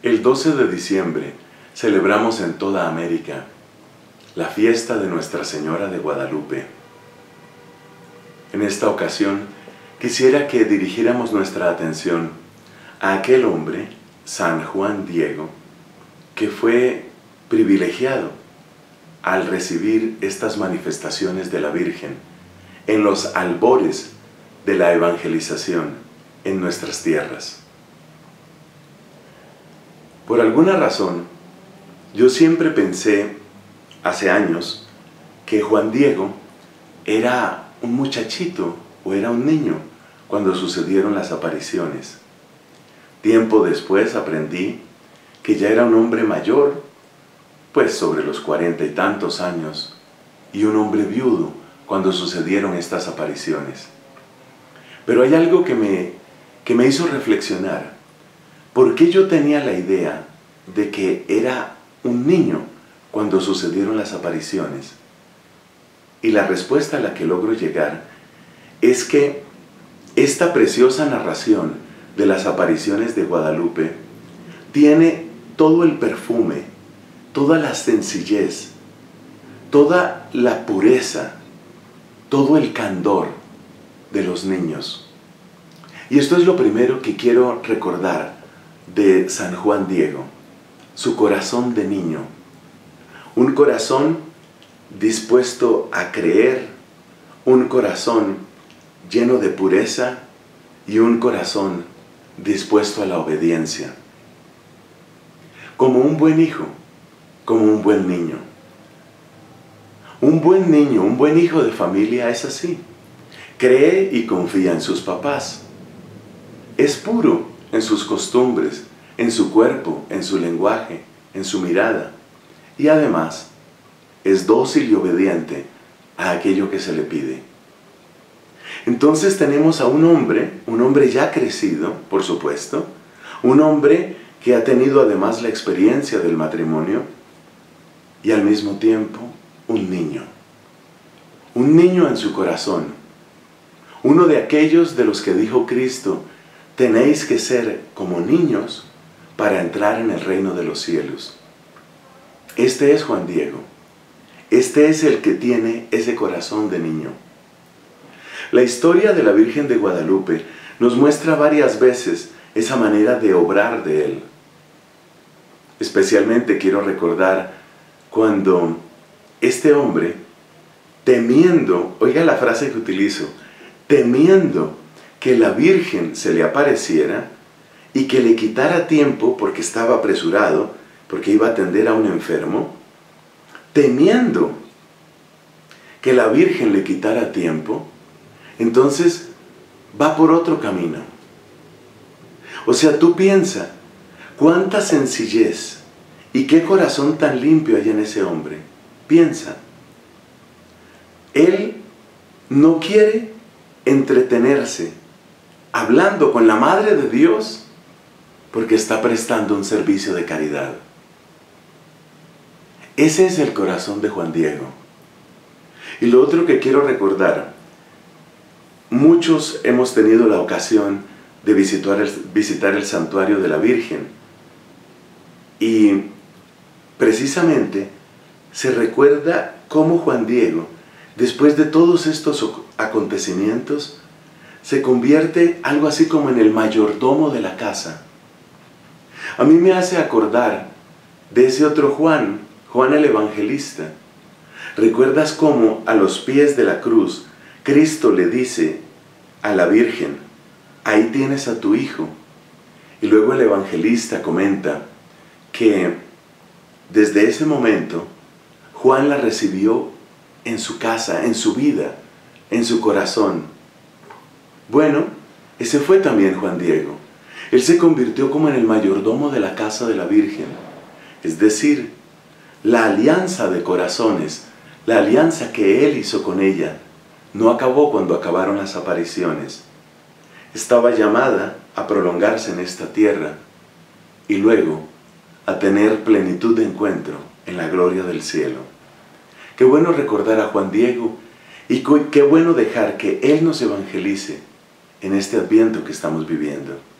El 12 de diciembre celebramos en toda América la fiesta de Nuestra Señora de Guadalupe. En esta ocasión quisiera que dirigiéramos nuestra atención a aquel hombre, San Juan Diego, que fue privilegiado al recibir estas manifestaciones de la Virgen en los albores de la evangelización en nuestras tierras. Por alguna razón, yo siempre pensé, hace años, que Juan Diego era un muchachito o era un niño cuando sucedieron las apariciones. Tiempo después aprendí que ya era un hombre mayor, pues sobre los 40 y tantos años, y un hombre viudo cuando sucedieron estas apariciones. Pero hay algo que me hizo reflexionar. ¿Por qué yo tenía la idea de que era un niño cuando sucedieron las apariciones? Y la respuesta a la que logro llegar es que esta preciosa narración de las apariciones de Guadalupe tiene todo el perfume, toda la sencillez, toda la pureza, todo el candor de los niños. Y esto es lo primero que quiero recordar de San Juan Diego, su corazón de niño. Un corazón dispuesto a creer, un corazón lleno de pureza y un corazón dispuesto a la obediencia. Como un buen hijo, como un buen niño. Un buen niño, un buen hijo de familia es así. Cree y confía en sus papás. Es puro en sus costumbres, en su cuerpo, en su lenguaje, en su mirada. Y además, es dócil y obediente a aquello que se le pide. Entonces tenemos a un hombre ya crecido, por supuesto, un hombre que ha tenido además la experiencia del matrimonio y al mismo tiempo un niño en su corazón, uno de aquellos de los que dijo Cristo: tenéis que ser como niños para entrar en el reino de los cielos. Este es Juan Diego. Este es el que tiene ese corazón de niño. La historia de la Virgen de Guadalupe nos muestra varias veces esa manera de obrar de Él. Especialmente quiero recordar cuando este hombre, temiendo, oiga la frase que utilizo, temiendo que la Virgen se le apareciera y que le quitara tiempo porque estaba apresurado, porque iba a atender a un enfermo, temiendo que la Virgen le quitara tiempo, entonces va por otro camino. O sea, tú piensa, cuánta sencillez y qué corazón tan limpio hay en ese hombre. Piensa, él no quiere entretenerse hablando con la Madre de Dios porque está prestando un servicio de caridad. Ese es el corazón de Juan Diego. Y lo otro que quiero recordar, muchos hemos tenido la ocasión de visitar el santuario de la Virgen. Y precisamente se recuerda cómo Juan Diego, después de todos estos acontecimientos, se convierte algo así como en el mayordomo de la casa. A mí me hace acordar de ese otro Juan, Juan el Evangelista. ¿Recuerdas cómo a los pies de la cruz Cristo le dice a la Virgen: ahí tienes a tu hijo? Y luego el evangelista comenta que desde ese momento Juan la recibió en su casa, en su vida, en su corazón. Bueno, ese fue también Juan Diego. Él se convirtió como en el mayordomo de la casa de la Virgen. Es decir, la alianza de corazones, la alianza que él hizo con ella, no acabó cuando acabaron las apariciones. Estaba llamada a prolongarse en esta tierra y luego a tener plenitud de encuentro en la gloria del cielo. Qué bueno recordar a Juan Diego y qué bueno dejar que Él nos evangelice en este Adviento que estamos viviendo.